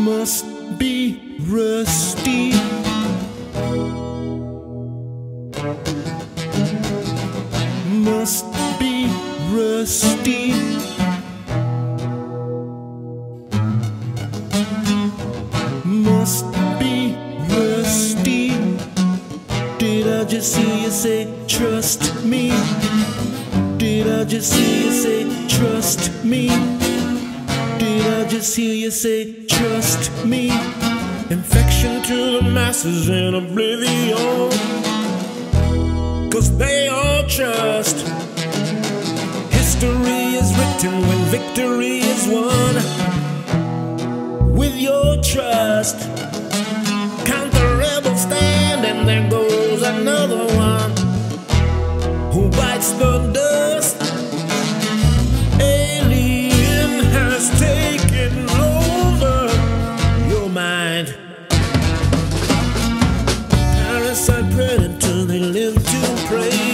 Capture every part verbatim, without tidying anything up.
must be rusty. Must be rusty. Must be rusty. Did I just hear you say, trust me? Did I just hear you say, trust me? Did I just hear you say, trust me? Infection to the masses in oblivion, 'cause they all trust. History is written when victory is won. With your trust, count the rebels stand, and there goes another one who bites the dust. Alien has taken over your mind. Parasite predator, they live to prey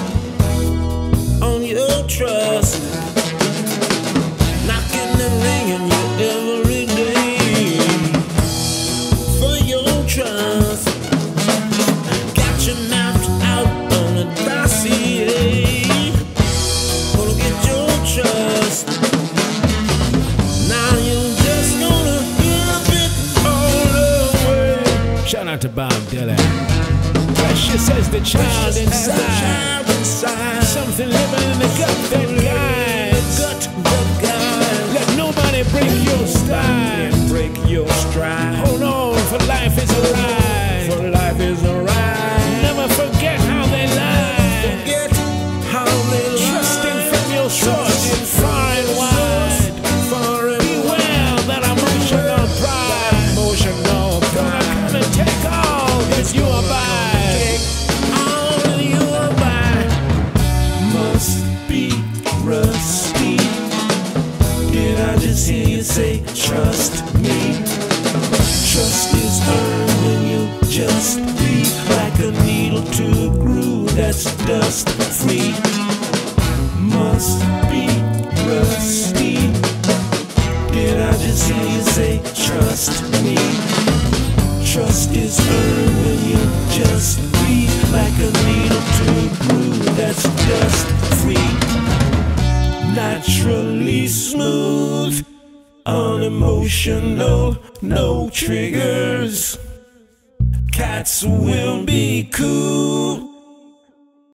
on your trust, knocking and ringing you every day for your trust. Got you mapped out on a dossier, gonna get your trust. Now you're just gonna give it all away. Shout out to Bob Dylan. Precious as the child inside, something living in the gut that guides. Let nobody break your stride. Break your stride. Hold on, for life is a ride. For life is a ride. Never forget how they lie. Forget how they lie. Trusting from your source, far and wide. Far and Beware that emotional pride. emotional Gonna come and take all that you abide. all that you abide. Must be rusty. Did I just hear you say, trust me? Trust is earned when you just be like a needle to a groove that's dust free. Must be rusty. Did I just hear you say, trust me? Trust is earned when you just be like a needle to a groove that's dust free. Naturally smooth, unemotional, no triggers. Cats will be cool.